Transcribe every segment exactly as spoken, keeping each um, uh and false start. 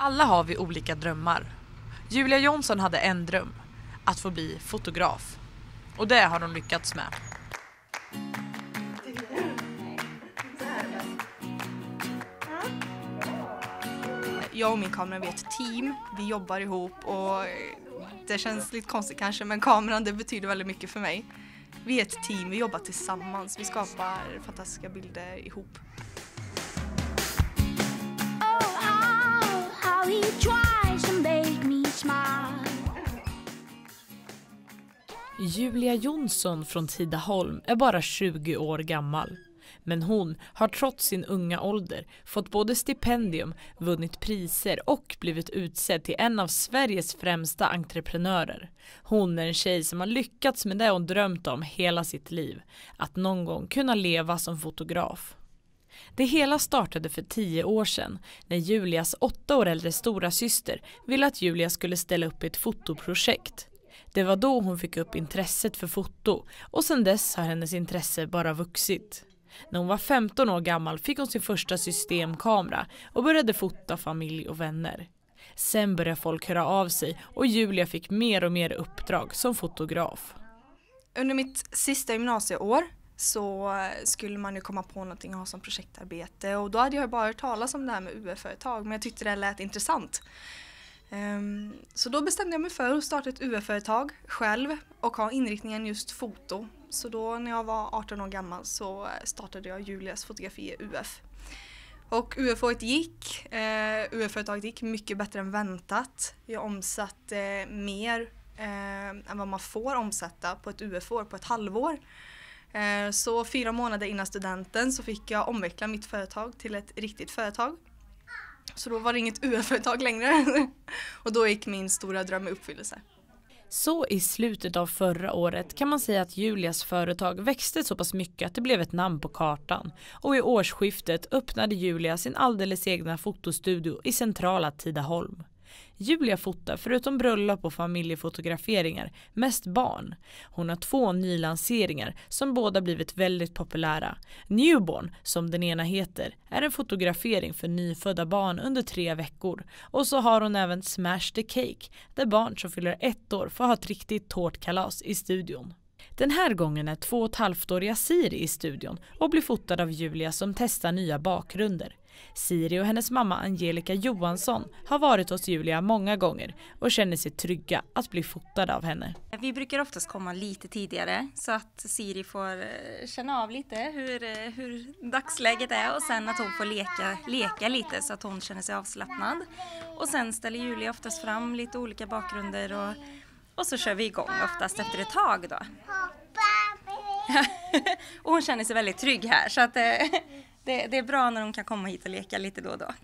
Alla har vi olika drömmar. Julia Jonsson hade en dröm, att få bli fotograf. Och det har hon lyckats med. Jag och min kamera, vi är ett team, vi jobbar ihop och det känns lite konstigt kanske, men kameran, det betyder väldigt mycket för mig. Vi är ett team, vi jobbar tillsammans, vi skapar fantastiska bilder ihop. Julia Jonsson från Tidaholm är bara tjugo år gammal. Men hon har trots sin unga ålder fått både stipendium, vunnit priser och blivit utsedd till en av Sveriges främsta entreprenörer. Hon är en tjej som har lyckats med det hon drömt om hela sitt liv, att någon gång kunna leva som fotograf. Det hela startade för tio år sedan när Julias åtta år äldre stora syster ville att Julia skulle ställa upp ett fotoprojekt. Det var då hon fick upp intresset för foto och sedan dess har hennes intresse bara vuxit. När hon var femton år gammal fick hon sin första systemkamera och började fota familj och vänner. Sen började folk höra av sig och Julia fick mer och mer uppdrag som fotograf. Under mitt sista gymnasieår så skulle man ju komma på någonting och ha som projektarbete. Och då hade jag bara hört talas om det här med U F-företag, men jag tyckte det lät intressant. Um, så då bestämde jag mig för att starta ett U F-företag själv och ha inriktningen just foto. Så då när jag var arton år gammal så startade jag Julias fotografi U F. Och U F-året gick, uh, U F-företaget gick mycket bättre än väntat. Jag omsatte uh, mer uh, än vad man får omsätta på ett U F-år på ett halvår. Uh, så fyra månader innan studenten så fick jag omveckla mitt företag till ett riktigt företag. Så då var det inget U F-företag längre. Och då gick min stora dröm i uppfyllelse. Så i slutet av förra året kan man säga att Julias företag växte så pass mycket att det blev ett namn på kartan. Och i årsskiftet öppnade Julia sin alldeles egna fotostudio i centrala Tidaholm. Julia fotar förutom bröllop och familjefotograferingar mest barn. Hon har två nylanseringar som båda blivit väldigt populära. Newborn, som den ena heter, är en fotografering för nyfödda barn under tre veckor. Och så har hon även Smash the Cake, där barn som fyller ett år får ha ett riktigt tårtkalas i studion. Den här gången är två och ett halvt-åriga Siri i studion och blir fotad av Julia som testar nya bakgrunder. Siri och hennes mamma Angelica Johansson har varit hos Julia många gånger och känner sig trygga att bli fotad av henne. Vi brukar oftast komma lite tidigare så att Siri får känna av lite hur, hur dagsläget är och sen att hon får leka, leka lite så att hon känner sig avslappnad. Och sen ställer Julia oftast fram lite olika bakgrunder och, och så kör vi igång oftast efter ett tag då. Och hon känner sig väldigt trygg här så att det, det, det är bra när hon kan komma hit och leka lite då och då.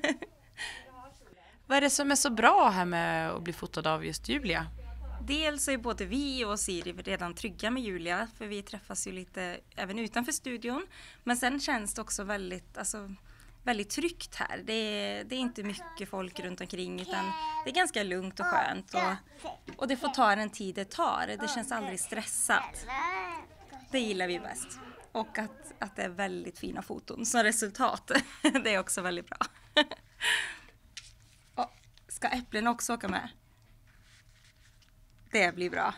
Vad är det som är så bra här med att bli fotad av just Julia? Dels är både vi och Siri redan trygga med Julia för vi träffas ju lite även utanför studion. Men sen känns det också väldigt, alltså, väldigt tryggt här. Det är, det är inte mycket folk runt omkring utan det är ganska lugnt och skönt. Och, och det får ta den tid det tar. Det känns aldrig stressat. Det gillar vi bäst. Och att, att det är väldigt fina foton som resultat. Det är också väldigt bra. Och ska äpplen också åka med? Det blir bra.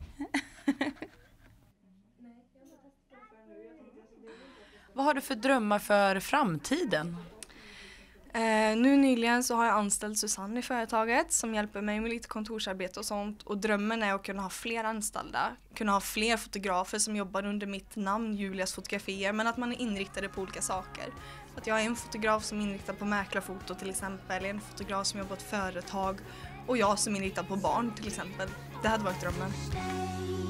Vad har du för drömmar för framtiden? Eh, nu nyligen så har jag anställt Susanne i företaget som hjälper mig med lite kontorsarbete och sånt. Och drömmen är att kunna ha fler anställda. Kunna ha fler fotografer som jobbar under mitt namn, Julias fotografier. Men att man är inriktade på olika saker. Att jag är en fotograf som är inriktad på mäklarfoto till exempel. En fotograf som jobbar på ett företag. Och jag som är inriktad på barn till exempel. Det hade varit drömmen.